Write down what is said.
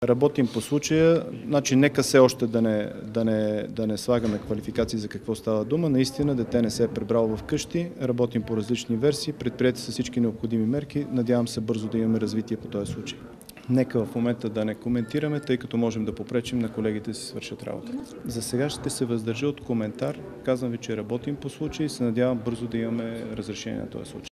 Работим по случая, значи нека все още да не слагаме квалификации за какво става дума. Наистина дете не се е прибрало вкъщи, работим по различни версии, предприети са всички необходими мерки, надявам се бързо да имаме развитие по този случай. Нека в момента да не коментираме, тъй като можем да попречим на колегите да си свършат работа. За сега ще се въздържа от коментар. Казвам ви, че работим по случай и се надявам бързо да имаме разрешение на този случай.